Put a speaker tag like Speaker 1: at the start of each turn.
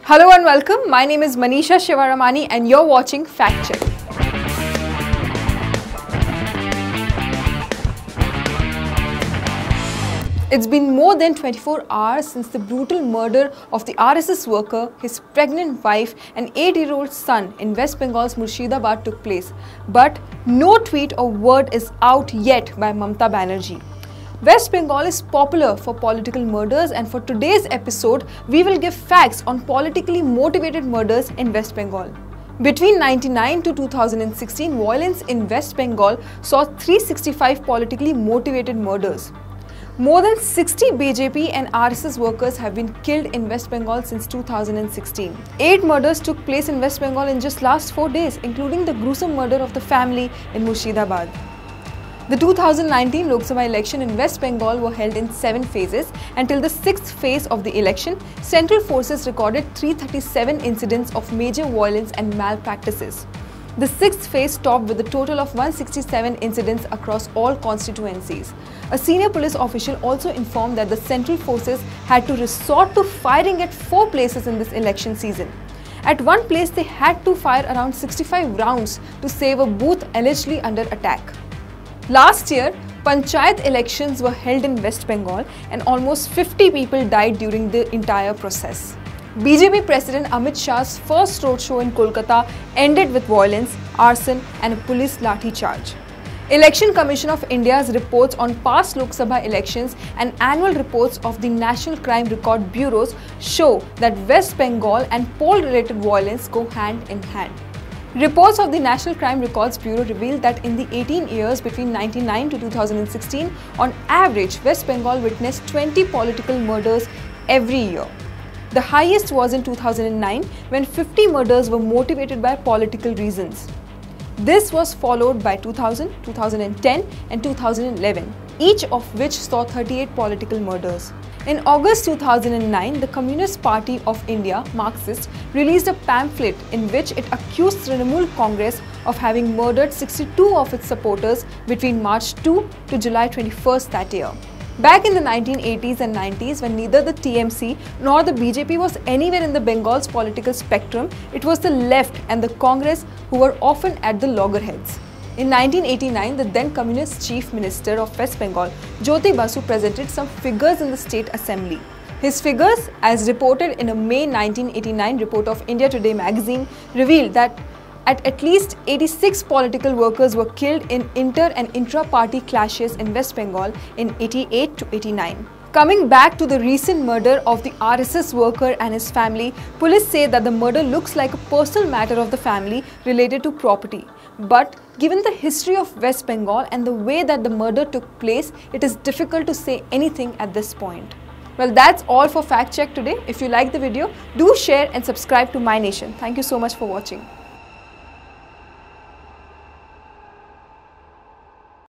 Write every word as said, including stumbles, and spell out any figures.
Speaker 1: Hello and welcome. My name is Manisha Shivaramani and you're watching Fact Check. It's been more than twenty-four hours since the brutal murder of the R S S worker, his pregnant wife and eight-year-old son in West Bengal's Murshidabad took place. But no tweet or word is out yet by Mamata Banerjee. West Bengal is popular for political murders, and for today's episode, we will give facts on politically motivated murders in West Bengal. Between ninety-nine to two thousand sixteen, violence in West Bengal saw three hundred sixty-five politically motivated murders. More than sixty B J P and R S S workers have been killed in West Bengal since two thousand sixteen. Eight murders took place in West Bengal in just last four days, including the gruesome murder of the family in Murshidabad. The two thousand nineteen Lok Sabha election in West Bengal were held in seven phases. Until the sixth phase of the election, central forces recorded three hundred thirty-seven incidents of major violence and malpractices. The sixth phase stopped with a total of one hundred sixty-seven incidents across all constituencies. A senior police official also informed that the central forces had to resort to firing at four places in this election season. At one place, they had to fire around sixty-five rounds to save a booth allegedly under attack. Last year, Panchayat elections were held in West Bengal and almost fifty people died during the entire process. B J P President Amit Shah's first roadshow in Kolkata ended with violence, arson and a police lathi charge. Election Commission of India's reports on past Lok Sabha elections and annual reports of the National Crime Record Bureaus show that West Bengal and poll-related violence go hand in hand. Reports of the National Crime Records Bureau revealed that in the eighteen years between ninety-nine to two thousand sixteen, on average, West Bengal witnessed twenty political murders every year. The highest was in two thousand nine, when fifty murders were motivated by political reasons. This was followed by two thousand, two thousand ten and two thousand eleven, each of which saw thirty-eight political murders. In August two thousand nine, the Communist Party of India, Marxist, released a pamphlet in which it accused Trinamool Congress of having murdered sixty-two of its supporters between March second to July twenty-first that year. Back in the nineteen eighties and nineties, when neither the T M C nor the B J P was anywhere in the Bengal's political spectrum, it was the left and the Congress who were often at the loggerheads. In nineteen eighty-nine, the then Communist Chief Minister of West Bengal, Jyoti Basu, presented some figures in the State Assembly. His figures, as reported in a May nineteen eighty-nine report of India Today magazine, revealed that at at least eighty-six political workers were killed in inter- and intra-party clashes in West Bengal in eighty-eight to eighty-nine. Coming back to the recent murder of the R S S worker and his family, police say that the murder looks like a personal matter of the family related to property. But given the history of West Bengal and the way that the murder took place, it is difficult to say anything at this point. Well, that's all for Fact Check today. If you like the video, do share and subscribe to My Nation. Thank you so much for watching.